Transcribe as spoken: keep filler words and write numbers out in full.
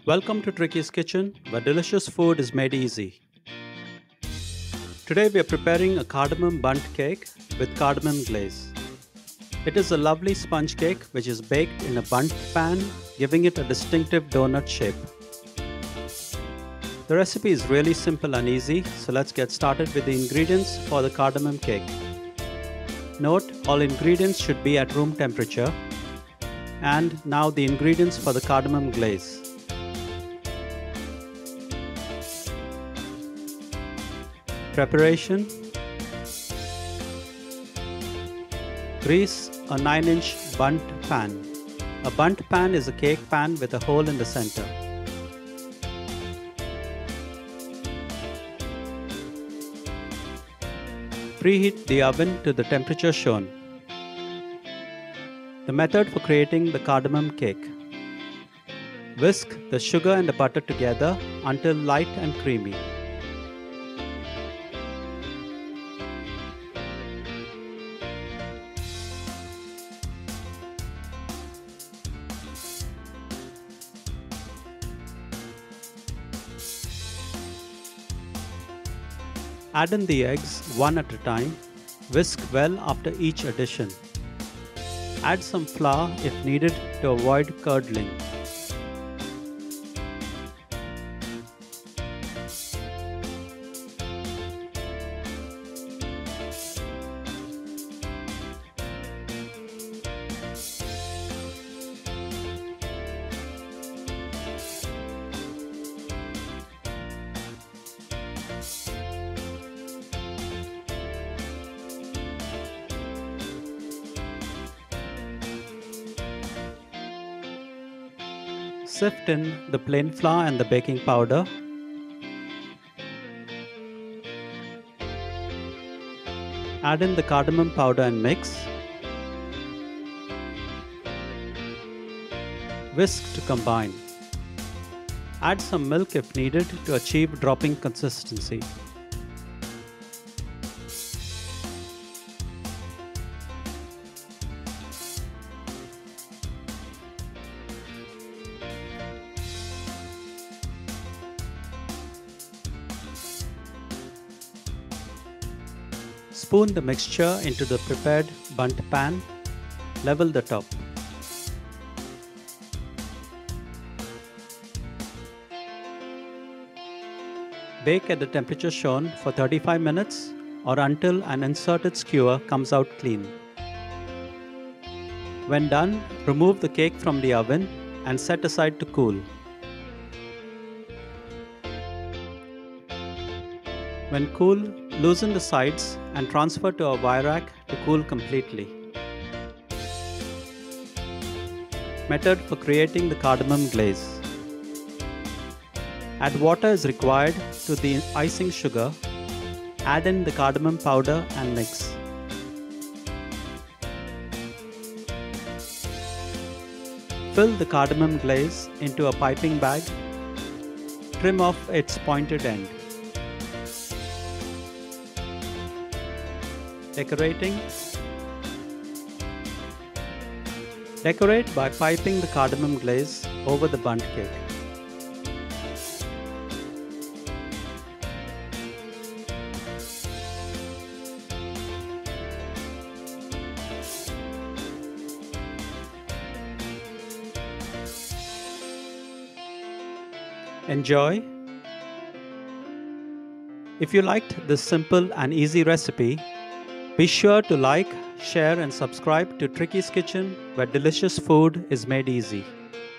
Welcome to Tricky's Kitchen, where delicious food is made easy. Today we are preparing a cardamom bundt cake with cardamom glaze. It is a lovely sponge cake which is baked in a bundt pan, giving it a distinctive donut shape. The recipe is really simple and easy, so let's get started with the ingredients for the cardamom cake. Note, all ingredients should be at room temperature. And now the ingredients for the cardamom glaze. Preparation: grease a nine inch bundt pan. A bundt pan is a cake pan with a hole in the center. Preheat the oven to the temperature shown. The method for creating the cardamom cake. Whisk the sugar and the butter together until light and creamy. Add in the eggs one at a time. Whisk well after each addition. Add some flour if needed to avoid curdling. Sift in the plain flour and the baking powder. Add in the cardamom powder and mix. Whisk to combine. Add some milk if needed to achieve dropping consistency. Spoon the mixture into the prepared bundt pan. Level the top. Bake at the temperature shown for thirty-five minutes or until an inserted skewer comes out clean. When done, remove the cake from the oven and set aside to cool. When cool, loosen the sides and transfer to a wire rack to cool completely. Method for creating the cardamom glaze. Add water as required to the icing sugar. Add in the cardamom powder and mix. Fill the cardamom glaze into a piping bag. Trim off its pointed end. Decorating. Decorate by piping the cardamom glaze over the bundt cake. Enjoy! If you liked this simple and easy recipe, be sure to like, share and subscribe to Tricky's Kitchen, where delicious food is made easy.